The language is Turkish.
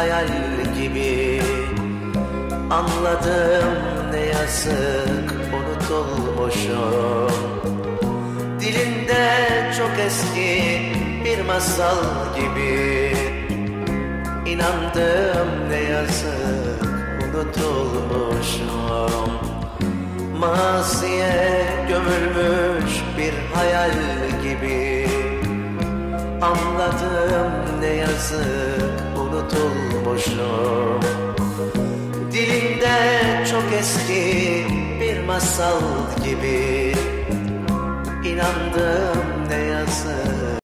hayal gibi. Anladım ne yazık unutulmuşum. Dilinde çok eski bir masal gibi. İnandım ne yazık unutulmuşum. Maziye gömülmüş bir hayal gibi. Anladım ne yazık unutulmuşum. Dilimde çok eski bir masal gibi. İnandım ne yazık